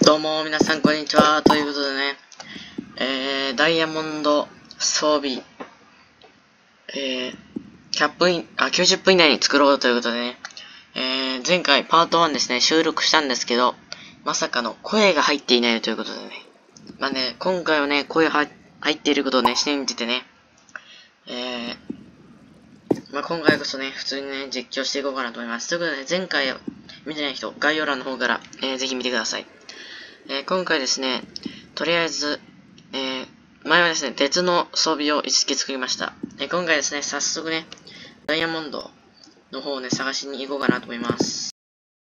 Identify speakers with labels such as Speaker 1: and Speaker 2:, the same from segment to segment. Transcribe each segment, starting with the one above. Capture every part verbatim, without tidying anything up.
Speaker 1: どうも皆さんこんにちは。ということでね、えー、ダイヤモンド装備、えー、ひゃっぷんい、あ、きゅうじゅっぷん以内に作ろうということでね、えー、前回パートワンですね、収録したんですけど、まさかの声が入っていないということでね、まあね、今回はね、声は入っていることをね、信じてね、えー、まあ今回こそね、普通にね、実況していこうかなと思います。ということでね、前回見てない人、概要欄の方から、えー、ぜひ見てください。えー、今回ですね、とりあえず、えー、前はですね、鉄の装備を一式作りました。えー、今回ですね、早速ね、ダイヤモンドの方をね、探しに行こうかなと思います。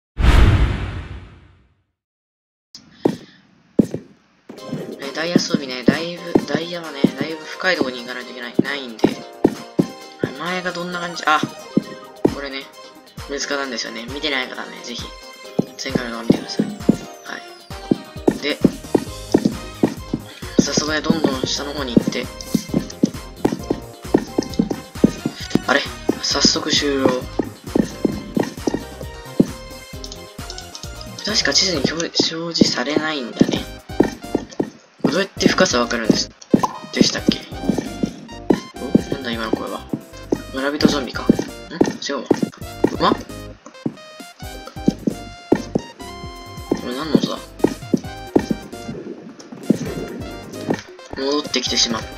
Speaker 1: えー、ダイヤ装備ね、だいぶ、ダイヤはね、だいぶ深いところに行かないといけない、ないんで、はい、前がどんな感じ、あ、これね、難しかったんですよね。見てない方はね、ぜひ、前回の動画見てください。で、早速ね、どんどん下の方に行って、あれ早速終了。確か地図に表示されないんだね。どうやって深さわかるんですでしたっけ？お、なんだ今の声は。村人ゾンビか。ん？違うわ。馬？これ何の音だ？戻ってきてしまった。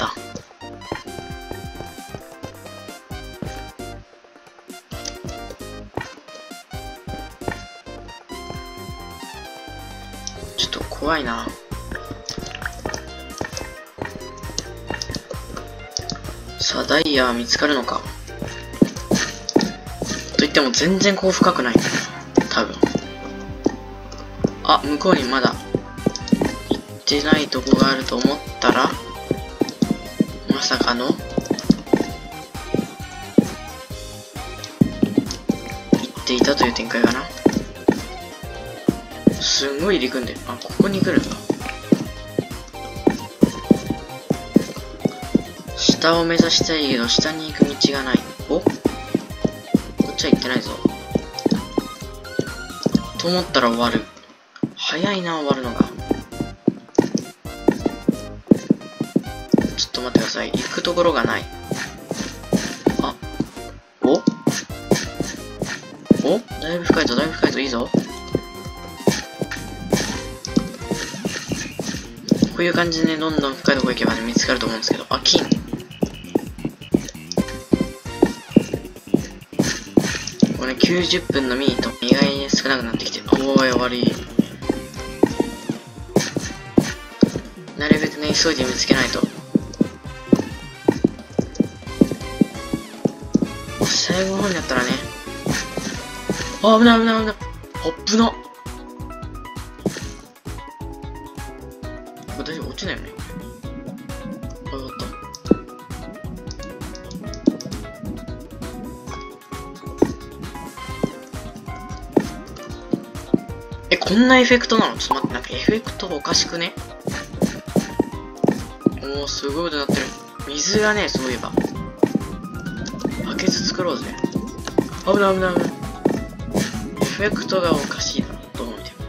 Speaker 1: ちょっと怖いな。さあ、ダイヤは見つかるのか。と言っても全然こう深くない。多分。あ、向こうにまだ行ってないとこがあると思ったら、まさかの行っていたという展開かな。すんごい入り組んでる。あ、ここに来るんだ。下を目指したいけど下に行く道がない。お？こっちは行ってないぞ。と思ったら終わる。早いな、終わるのが。ちょっと待ってください。行くところがない。あ、お？お？だいぶ深いぞ、だいぶ深いぞ、いいぞ。こういう感じでね、どんどん深いところ行けばね、見つかると思うんですけど。あ、金。これね、きゅうじゅっぷんのミート、意外に少なくなってきて。おーい、悪い。なるべくね、急いで見つけないと。最後の方になったらね。あ、危ない危ない危ない。あっぶな。これ大丈夫？落ちないよね。あ、よかった。え、こんなエフェクトなの？ちょっと待って、なんかエフェクトおかしくね？おー、すごいことになってる。水がね、そういえば。バケツ作ろうぜ。危ない危ない危ない。エフェクトがおかしいな。どう見ても。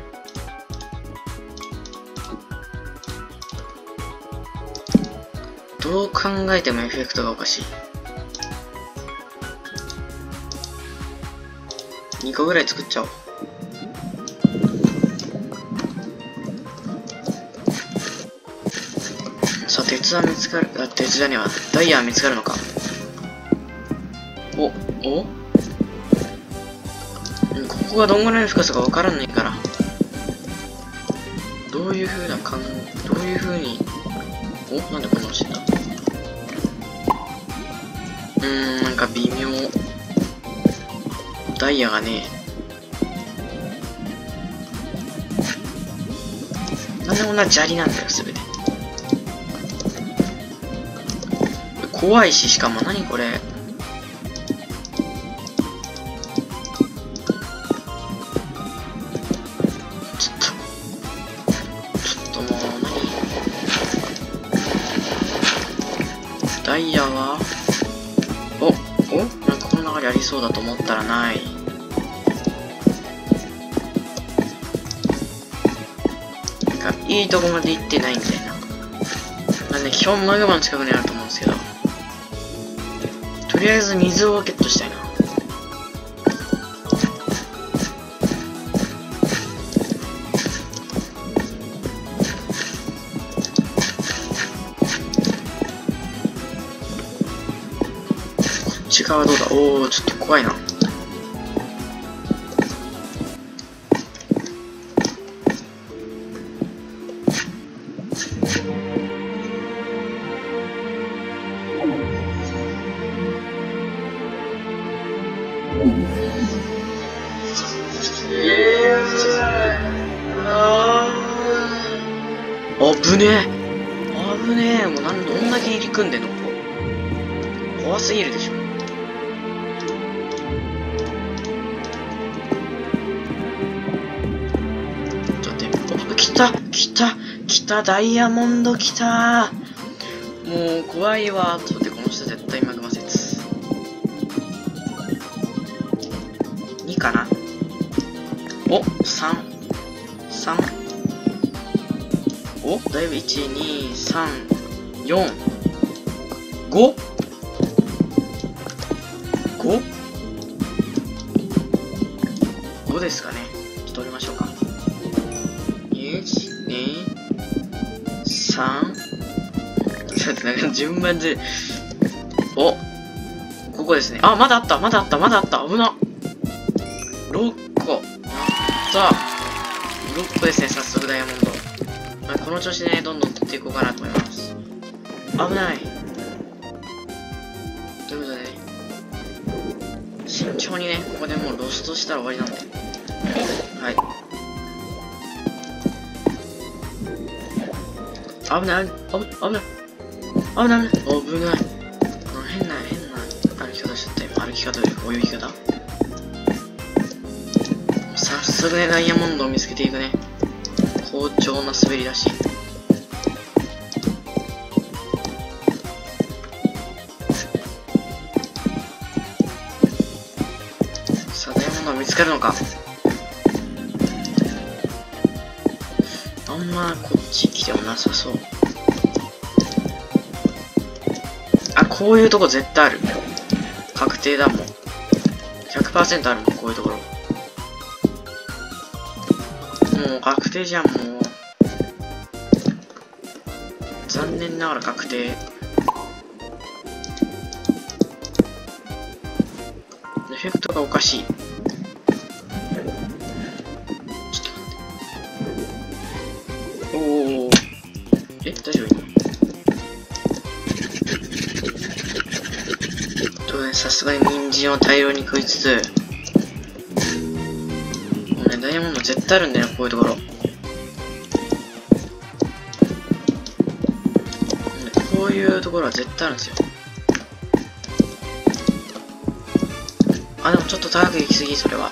Speaker 1: どう考えてもエフェクトがおかしい。にこぐらい作っちゃおう。さあ、鉄は見つかる。あ、鉄じゃねえわ。ダイヤは見つかるのか。お、お？ここがどんぐらいの深さかわからないから。どういう風な感、どういう風に、お？なんでこんな落ちた？うーん、なんか微妙。ダイヤがね、なんでこんな砂利なんだよ、すべて。怖いし、しかも何これ。ちょっと、ちょっともう何？ダイヤは、お、お？なんかこの流れありそうだと思ったらない。 いいとこまで行ってないみたいな。まあね、基本マグマの近くにあると思うんですけど、とりあえず水をゲットしたいな。こっち側どうだ。おお、ちょっと怖いな。危ねえ危ねえ。もうなんどんだけ入り組んでんのここ。怖すぎるでしょ。ちょっと待って。お、来た来た来たダイヤモンド来た。もう怖いわ。ちょっと待って、この人絶対マグマ説にかな。お、さん、さん、お、だいぶいち、に、さん、よん、ご、ご、ごですかね。ちょっと折りましょうか。いち、に、さん、ちょっとなんか順番で、お、ここですね。あ、まだあった、まだあった、まだあった、危な。ろっこ。やった。ろっこですね、早速ダイヤモンド。まあ、この調子でね、どんどん取っていこうかなと思います。危ない。ということでね、慎重にね、ここでもうロストしたら終わりなんで。はい。危ない、危ない、危ない。危ない、危ない。危ない。変な、変な歩き方しちゃったよ。歩き方というか、泳ぎ方。早速ね、ダイヤモンドを見つけていくね。好調な滑り出し。さあ、ダイヤモンドは見つかるのか。あんまこっち来てもなさそう。あ、こういうとこ絶対ある。確定だもん。ひゃくパーセント あるもん、こういうところ。もう確定じゃん、もう。残念ながら確定。エフェクトがおかしい。ちょっと待って。おお。え、大丈夫？とね、さすがに人参を大量に食いつつ、もうね、ダイヤモンド絶対あるんだよ、こういうところ。こういうところは絶対あるんですよ。あ、でもちょっと高く行き過ぎ、それは。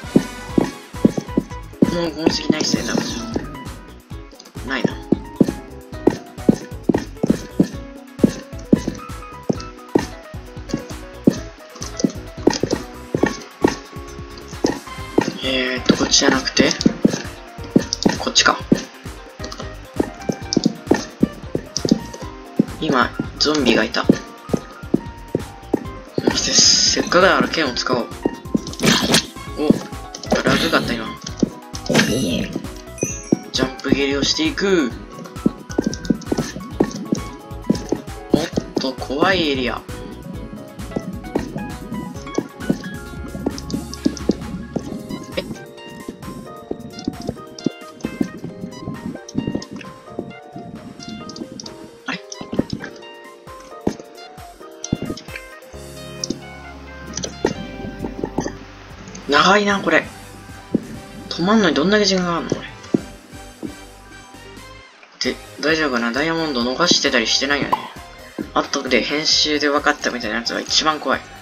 Speaker 1: もう痕跡ないっすね、多分。ないな。えーっと、こっちじゃなくて、こっちか。今、ゾンビがいた。せっかくだから剣を使おう。お、ラグがあった今。ジャンプ蹴りをしていく。おっと、怖いエリア。えあれ長いな、これ。止まんのにどんだけ時間がかかるのこれ。で、大丈夫かな？ダイヤモンド逃してたりしてないよね。後で編集で分かったみたいなやつが一番怖い。